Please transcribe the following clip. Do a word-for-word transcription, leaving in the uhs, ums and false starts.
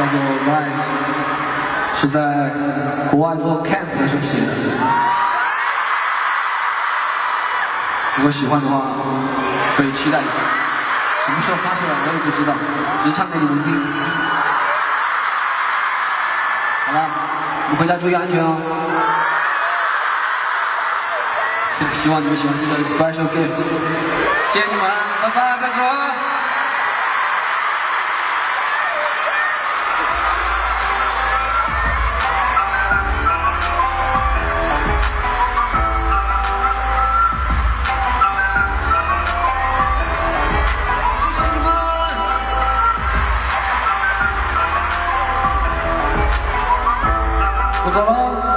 叫做《Rise》，是在国外做 camp 的时候写的。如果喜欢的话，可以期待一下。什么时候发出来我也不知道，只是唱给你们听。好了，你回家注意安全哦。希望你们喜欢这个 special gift， 谢谢你们，拜拜，拜拜。我走了。